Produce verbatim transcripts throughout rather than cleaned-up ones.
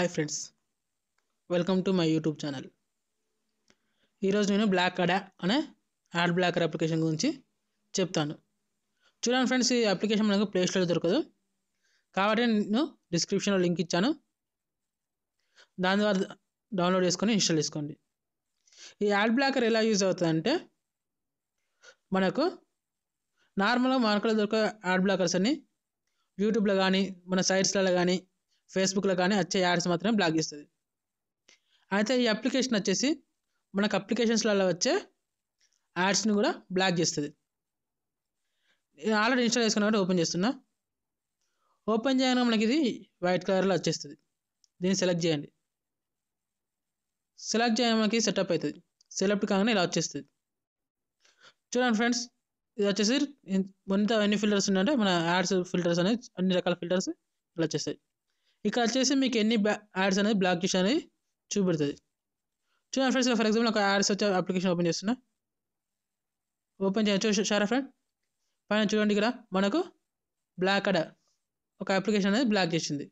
Hi friends, welcome to my YouTube channel. ఈరోజు నేను black అడా అనే యాడ్ బ్లాకర్ అప్లికేషన్ గురించి చెప్తాను. చూడండి ఫ్రెండ్స్, ఈ అప్లికేషన్ మనకు ప్లే స్టోర్లో దొరకదు కాబట్టి నేను డిస్క్రిప్షన్లో లింక్ ఇచ్చాను. దాని ద్వారా డౌన్లోడ్ చేసుకొని ఇన్స్టాల్ చేసుకోండి. ఈ యాడ్ బ్లాకర్ ఎలా యూజ్ అవుతుందంటే, మనకు నార్మల్గా మార్కెట్లో దొరికే యాడ్ బ్లాకర్స్ అన్ని యూట్యూబ్లో కానీ మన సైట్స్లలో కానీ ఫేస్బుక్లో కానీ వచ్చే యాడ్స్ మాత్రమే బ్లాక్ చేస్తుంది. అయితే ఈ అప్లికేషన్ వచ్చేసి మనకు అప్లికేషన్స్లలో వచ్చే యాడ్స్ని కూడా బ్లాక్ చేస్తుంది. నేను ఆల్రెడీ ఇన్స్టాల్ చేసుకున్నా కాబట్టి ఓపెన్ చేస్తున్నా. ఓపెన్ చేయగానే మనకి ఇది వైట్ కలర్లో వచ్చేస్తుంది. దీన్ని సెలెక్ట్ చేయండి. సెలెక్ట్ చేయగానే మనకి సెటప్ అవుతుంది. సెలెక్ట్ కాగానే ఇలా వచ్చేస్తుంది. చూడండి ఫ్రెండ్స్, ఇది వచ్చేసి ఎంత ఎన్ని ఫిల్టర్స్ ఉన్నాయంటే మన యాడ్స్ ఫిల్టర్స్ అనేది అన్ని రకాల ఫిల్టర్స్ ఇలా వచ్చేస్తాయి. ఇక్కడ వచ్చేసి మీకు ఎన్ని యాడ్స్ అనేది బ్లాక్ చేసి అనేది చూపెడుతుంది. చూడండి ఫ్రెండ్స్, ఫర్ ఎగ్జాంపుల్ ఒక యాడ్స్ వచ్చే అప్లికేషన్ ఓపెన్ చేస్తున్నా. ఓపెన్ చేయ చూసారా ఫ్రెండ్, పైన చూడండి ఇక్కడ మనకు బ్లాక్ అడా ఒక అప్లికేషన్ అనేది బ్లాక్ చేసింది.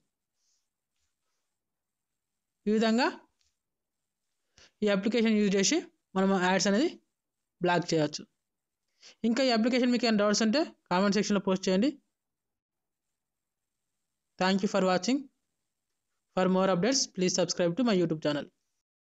ఈ విధంగా ఈ అప్లికేషన్ యూజ్ చేసి మనం యాడ్స్ అనేది బ్లాక్ చేయవచ్చు. ఇంకా ఈ అప్లికేషన్ మీకు ఏమైనా డౌట్స్ ఉంటే కామెంట్ సెక్షన్లో పోస్ట్ చేయండి. Thank you for watching. For more updates, please subscribe to my YouTube channel.